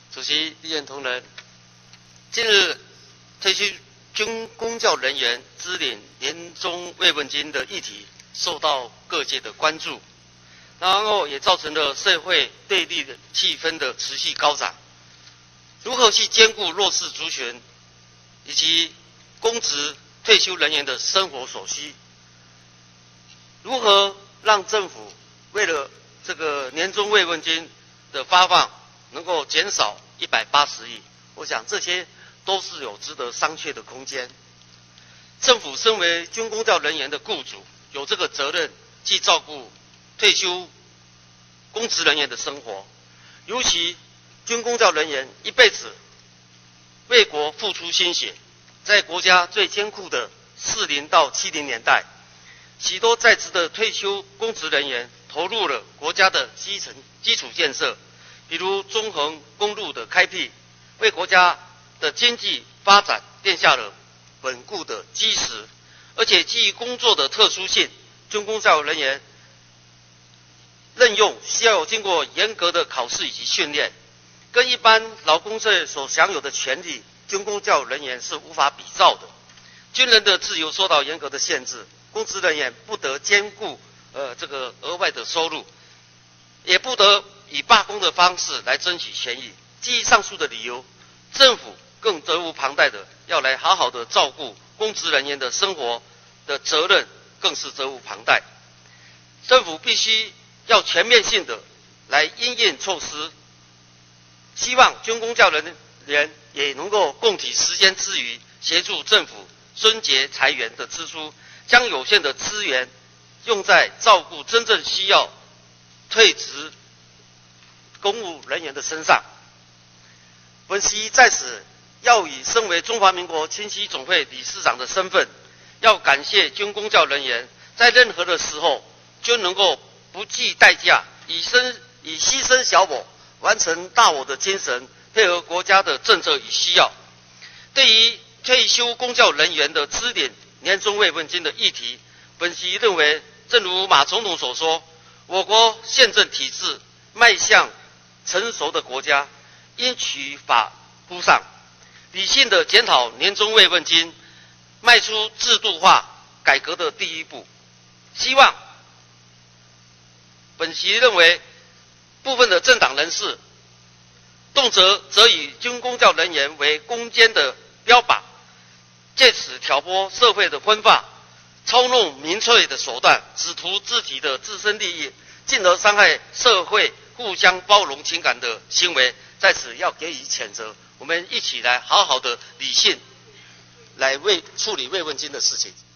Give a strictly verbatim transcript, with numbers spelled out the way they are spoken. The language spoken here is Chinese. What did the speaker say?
主席、立院同仁，近日退休军公教人员支领年终慰问金的议题受到各界的关注，然后也造成了社会对立的气氛的持续高涨。如何去兼顾弱势族群以及公职退休人员的生活所需？如何让政府为了这个年终慰问金的发放能够减少一百八十亿？我想这些都是有值得商榷的空间。政府身为军公教人员的雇主，有这个责任去照顾退休公职人员的生活，尤其军公教人员一辈子为国付出心血，在国家最艰苦的四零到七零年代，许多在职的退休公职人员投入了国家的基层基础建设，比如中横公路的开辟，为国家的经济发展奠下了稳固的基石。而且基于工作的特殊性，军公教人员任用需要有经过严格的考试以及训练，跟一般劳工社所享有的权利，军公教人员是无法比照的。军人的自由受到严格的限制，公职人员不得兼顾呃这个额外的收入，也不得以罢工的方式来争取权益。基于上述的理由，政府更责无旁贷的要来好好的照顾公职人员的生活的责任，更是责无旁贷。政府必须要全面性的来因应措施，希望军公教人员也能够共体时间之余，协助政府孙节裁员的支出，将有限的资源用在照顾真正需要退职公务人员的身上。本席在此要以身为中华民国青禧总会理事长的身份，要感谢军公教人员在任何的时候就能够不计代价，以身以牺牲小我，完成大我的精神，配合国家的政策与需要。对于退休公教人员的支领年终慰问金的议题，本席认为，正如马总统所说，我国宪政体制迈向成熟的国家，应取法乎上，理性的检讨年终慰问金，迈出制度化改革的第一步。希望本席认为，部分的政党人士动辄则以军公教人员为攻坚的标靶，借此挑拨社会的分化，操弄民粹的手段，只图自己的自身利益，进而伤害社会互相包容情感的行为，在此要给予谴责。我们一起来好好的理性来为处理慰问金的事情。